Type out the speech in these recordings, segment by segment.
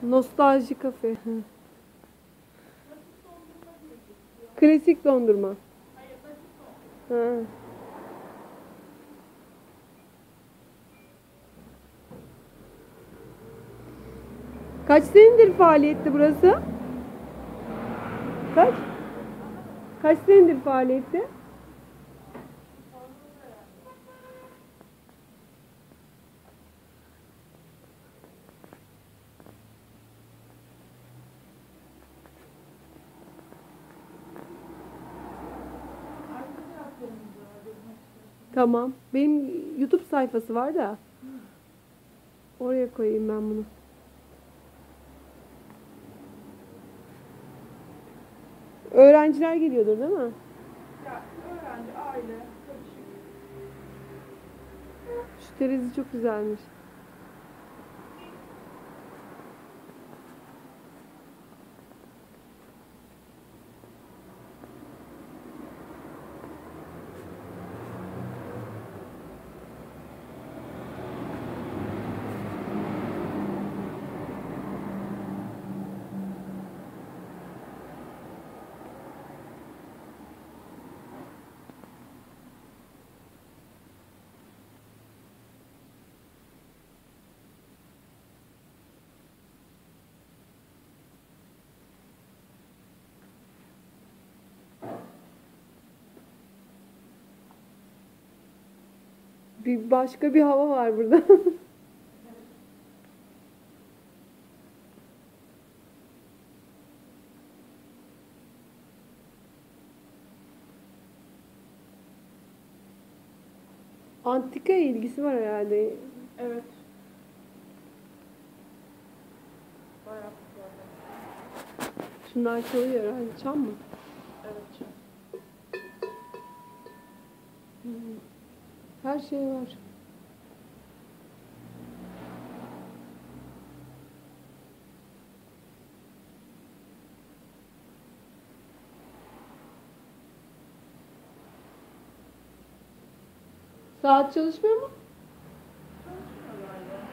Nostalji kafe. Hı. Klasik dondurma. Ha. Kaç senedir faaliyette burası? Kaç? Kaç senedir faaliyette? Tamam. Benim YouTube sayfası var da. Oraya koyayım ben bunu. Öğrenciler geliyordur değil mi? Ya öğrenci, aile, karışık. Şu terazi çok güzelmiş. Bir başka bir hava var burada. Antika ilgisi var herhalde. Evet. Bayağı güzel. Şunlar çalıyor herhalde. Çam mı? Evet. Her şey var. Saat çalışmıyor mu? Çalışmıyor galiba.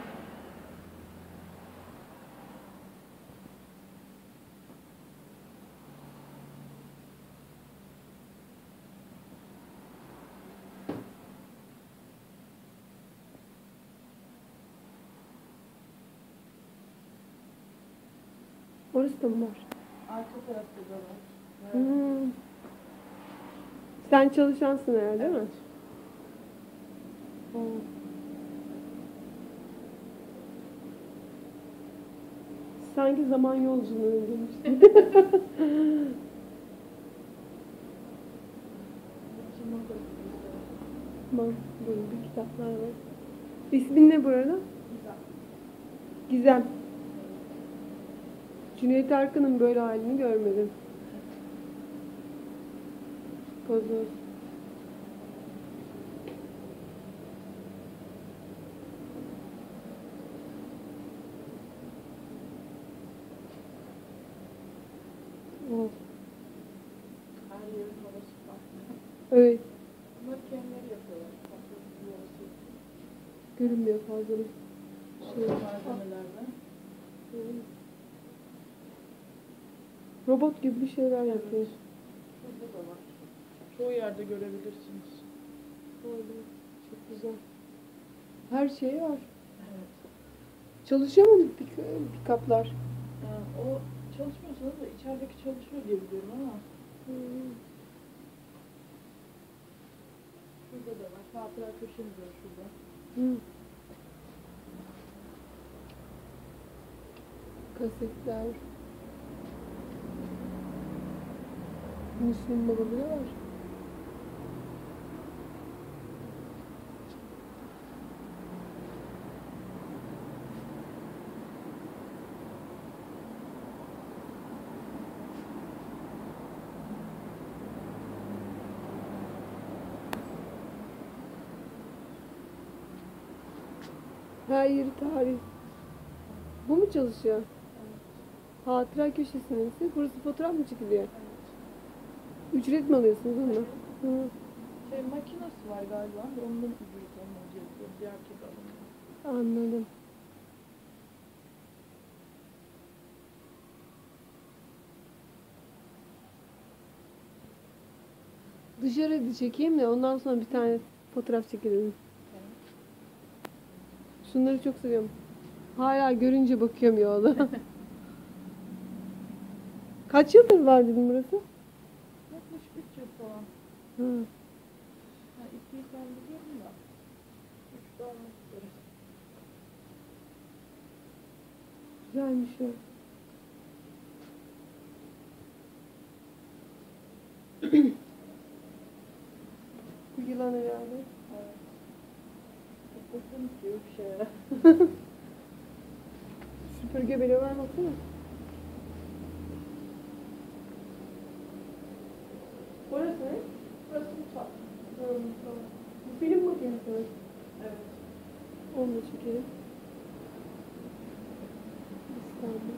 Orası da mı var? Arka tarafta da var. Evet. Hmm. Sen çalışansın herhalde değil mi? Oo. Sanki zaman yolculuğu demiştim. Tamam, böyle bir kitaplar var. İsmin ne bu arada? Güzel. Gizem. Cüneyt Arkın'ın böyle halini görmedim. Gazoz. Oh. Her yerin havası farklı. Evet, Bunlar kendileri yapıyorlar. Farklı bir havası. görünmüyor fazla. Şey. Malzemelerden. Robot gibi bir şeyler yapıyor. Şurada da var. Çoğu yerde görebilirsiniz. Orada. Çok güzel. Her şey var. Evet. Çalışıyor mu pick-up'lar? Yani o çalışmıyorsanız da içerideki çalışıyor diye biliyorum ama. Şurada da var. Hatıra köşemiz var şurada. Hı. Kasetler. Müslüm Baba bile var. Her yeri tarih. Bu mu çalışıyor? Hatıra köşesi neresi? Burası fotoğraf mı çekiliyor? Ücret mi alıyorsunuz onunla? Hı. Şey makinesi var galiba. Ondan ücret olmaz yazıyor. Diğer türlü alınıyor. Anladım. Dışarıda çekeyim de ondan sonra bir tane fotoğraf çekelim. Şunları çok seviyorum. Hala görünce bakıyorum yolda. Kaç yıldır var dedim burası? 63 yıl falan. Hı. Ha, 2'yi ben biliyorum da. 3 de olmak üzere. Güzelmiş o. Bu yılan herhalde. Evet. Bakın diyor bir şeyler. Süpürge bile var baksana. Burası ne? Burası mutfak. Tamam. Bu film makinesi mi? Evet. Onu da çekelim. İstanbul.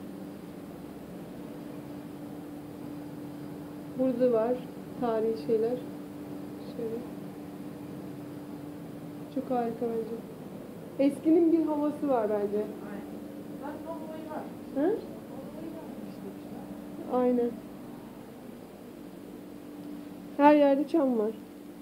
Burada var tarihi şeyler. Şöyle. Çok harika bence. Eskinin bir havası var bence. Aynen. Zaten o olayı var. Hı? O olayı var işte. Aynen. Her yerde çam var.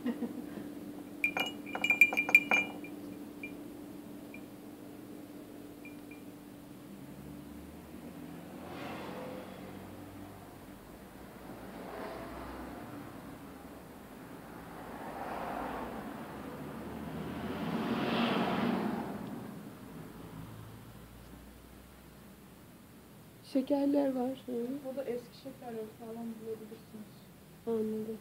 Şekerler var. Hı. Burada eski şekerleri falan bulabilirsiniz. Anladım.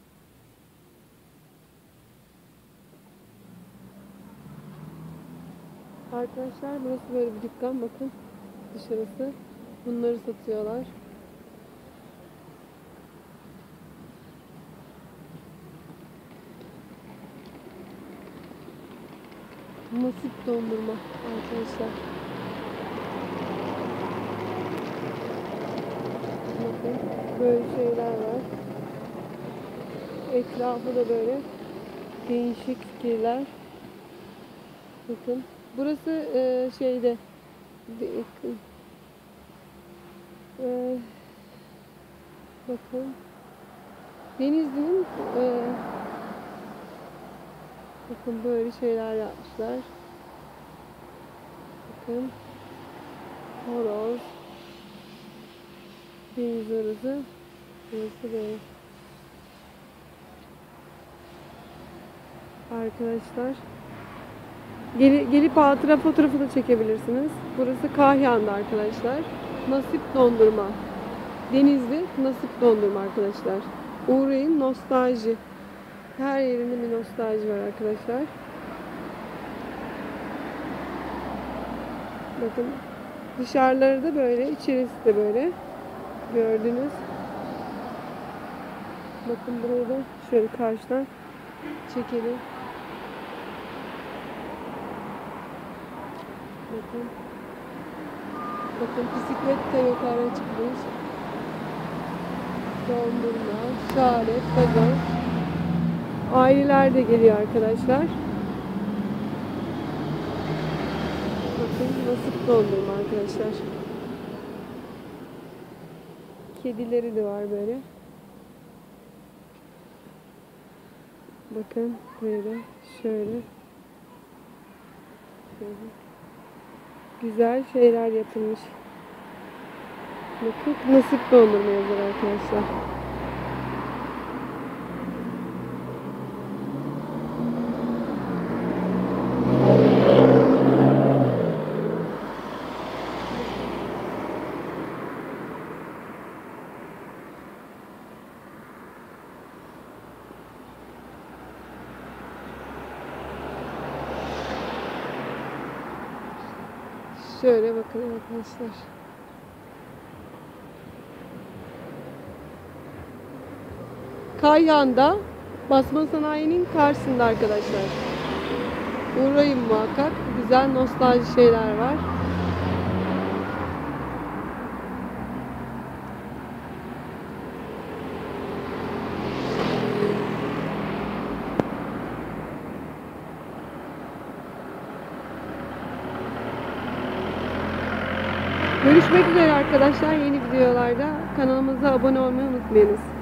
Arkadaşlar burası böyle bir dükkan, bakın dışarısı. Bunları satıyorlar. Nasip dondurma arkadaşlar. Bakın böyle şeyler var. Etrafı da böyle değişik fikirler. Bakın. Burası şeyde e, bakın Denizli'nin bakın böyle şeyler yapmışlar. Bakın horoz, deniz arası, burası böyle. Arkadaşlar gelip hatıra fotoğrafı da çekebilirsiniz. Burası Kahyan'da arkadaşlar. Nasip dondurma. Denizli Nasip dondurma arkadaşlar. Uğrayın, nostalji. Her yerinde bir nostalji var arkadaşlar. Bakın dışarıları da böyle, içerisi de böyle. Gördünüz. Bakın burayı da şöyle karşıdan çekelim. Bakın. Bakın bisiklet de yukarı çıkmış. Dondurma, şarap, gazoz. Aileler de geliyor arkadaşlar. Bakın nasip dondurma arkadaşlar. Kedileri de var böyle. Bakın böyle, şöyle. Şöyle. Güzel şeyler yapılmış. Bakın nasip dondurma yazar arkadaşlar. Şöyle bakın arkadaşlar. Kayhan'da basma sanayinin karşısında arkadaşlar. Uğrayın muhakkak. Güzel nostalji şeyler var. Görüşmek üzere arkadaşlar yeni videolarda. Kanalımıza abone olmayı unutmayınız.